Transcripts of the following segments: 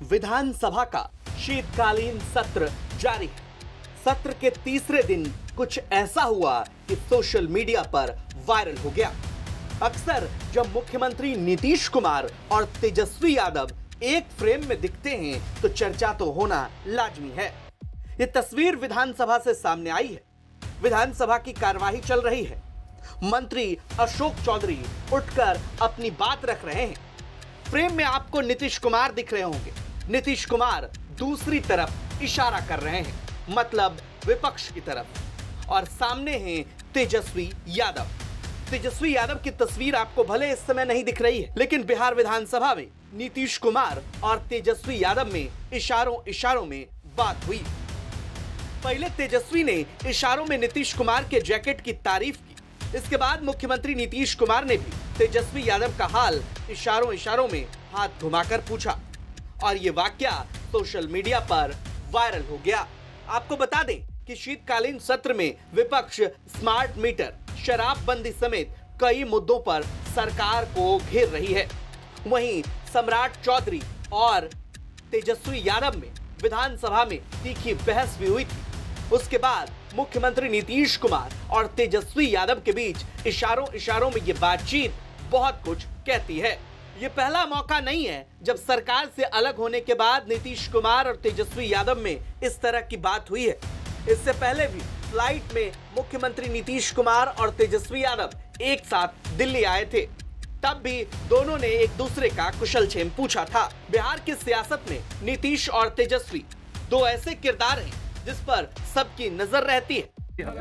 विधानसभा का शीतकालीन सत्र जारी है। सत्र के तीसरे दिन कुछ ऐसा हुआ कि सोशल मीडिया पर वायरल हो गया। अक्सर जब मुख्यमंत्री नीतीश कुमार और तेजस्वी यादव एक फ्रेम में दिखते हैं तो चर्चा तो होना लाजमी है। ये तस्वीर विधानसभा से सामने आई है। विधानसभा की कार्यवाही चल रही है। मंत्री अशोक चौधरी उठकर अपनी बात रख रहे हैं। फ्रेम में आपको नीतीश कुमार दिख रहे होंगे। नीतीश कुमार दूसरी तरफ इशारा कर रहे हैं, मतलब विपक्ष की तरफ, और सामने हैं तेजस्वी यादव। तेजस्वी यादव की तस्वीर आपको भले इस समय नहीं दिख रही है, लेकिन बिहार विधानसभा में नीतीश कुमार और तेजस्वी यादव में इशारों में बात हुई। पहले तेजस्वी ने इशारों में नीतीश कुमार के जैकेट की तारीफ की। इसके बाद मुख्यमंत्री नीतीश कुमार ने भी तेजस्वी यादव का हाल इशारों में हाथ घुमाकर पूछा और ये वाकया सोशल मीडिया पर वायरल हो गया। आपको बता दें कि शीतकालीन सत्र में विपक्ष स्मार्ट मीटर, शराबबंदी समेत कई मुद्दों पर सरकार को घेर रही है। वहीं सम्राट चौधरी और तेजस्वी यादव में विधानसभा में तीखी बहस भी हुई थी। उसके बाद मुख्यमंत्री नीतीश कुमार और तेजस्वी यादव के बीच इशारों में ये बातचीत बहुत कुछ कहती है। ये पहला मौका नहीं है जब सरकार से अलग होने के बाद नीतीश कुमार और तेजस्वी यादव में इस तरह की बात हुई है। इससे पहले भी फ्लाइट में मुख्यमंत्री नीतीश कुमार और तेजस्वी यादव एक साथ दिल्ली आए थे। तब भी दोनों ने एक दूसरे का कुशलक्षेम पूछा था। बिहार की सियासत में नीतीश और तेजस्वी दो ऐसे किरदार हैं जिस पर सबकी नजर रहती है।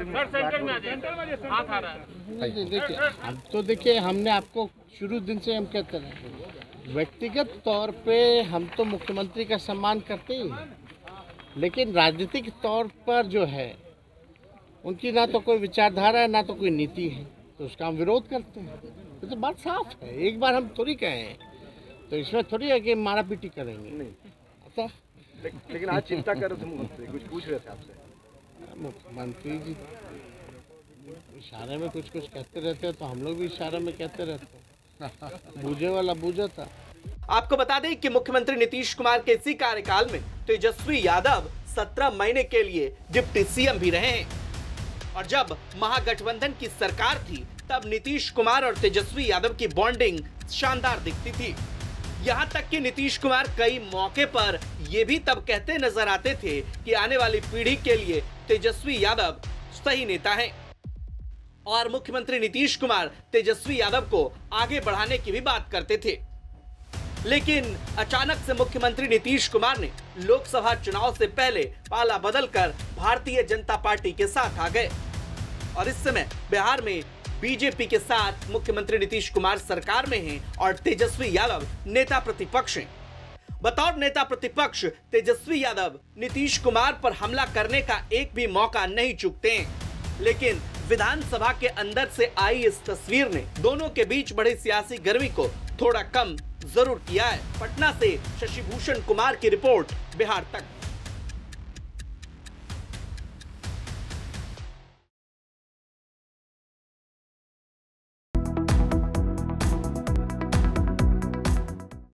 देखिए हमने आपको शुरू दिन से हम कहते रहे, व्यक्तिगत तौर पे हम तो मुख्यमंत्री का सम्मान करते ही हैं, लेकिन राजनीतिक तौर पर जो है उनकी ना तो कोई विचारधारा है ना तो कोई नीति है, तो उसका हम विरोध करते हैं। तो बात साफ है, एक बार हम थोड़ी कहे हैं, तो इसमें थोड़ी है कि मारा पीटी करेंगे नहीं। अच्छा लेकिन आज चिंता कर रहे थे मुख्यमंत्री, कुछ पूछ रहे थे आपसे। मुख्यमंत्री जी इशारे में कुछ कहते रहते हैं तो हम लोग भी इशारे में कहते रहते हैं। बूझे वाला बूझा था। आपको बता दें कि मुख्यमंत्री नीतीश कुमार के इसी कार्यकाल में तेजस्वी यादव 17 महीने के लिए डिप्टी सीएम भी रहे हैं। और जब महागठबंधन की सरकार थी तब नीतीश कुमार और तेजस्वी यादव की बॉन्डिंग शानदार दिखती थी। यहाँ तक कि नीतीश कुमार कई मौके पर ये भी तब कहते नजर आते थे कि आने वाली पीढ़ी के लिए तेजस्वी यादव सही नेता हैं। और मुख्यमंत्री नीतीश कुमार तेजस्वी यादव को आगे बढ़ाने की भी बात करते थे। लेकिन अचानक से मुख्यमंत्री नीतीश कुमार ने लोकसभा चुनाव से पहले पाला बदलकर भारतीय जनता पार्टी के साथ आ गए और इस समय बिहार में बीजेपी के साथ मुख्यमंत्री नीतीश कुमार सरकार में हैं और तेजस्वी यादव नेता प्रतिपक्ष हैं। बतौर नेता प्रतिपक्ष तेजस्वी यादव नीतीश कुमार पर हमला करने का एक भी मौका नहीं चूकते हैं। लेकिन विधानसभा के अंदर से आई इस तस्वीर ने दोनों के बीच बढ़ी सियासी गर्मी को थोड़ा कम जरूर किया है। पटना से शशि भूषण कुमार की रिपोर्ट, बिहार तक।